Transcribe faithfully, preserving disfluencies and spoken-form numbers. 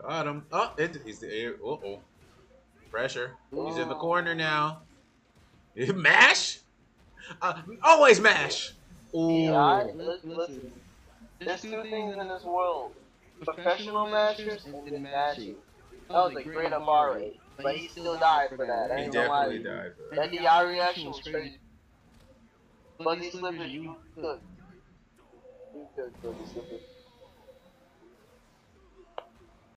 Got him. Oh, it, he's the air. Uh oh. Pressure. He's in the Ooh. corner now. Mash? Uh, always mash. Yeah, I, Ooh. li- listen. There's two things in this world: professional mashers and then mashing. That was a great Abare, but he still died for that. I He ain't gonna lie to definitely you. died for That that. D I reaction was crazy. Fuzzy Slippers, you could. You could, Fuzzy Slippers.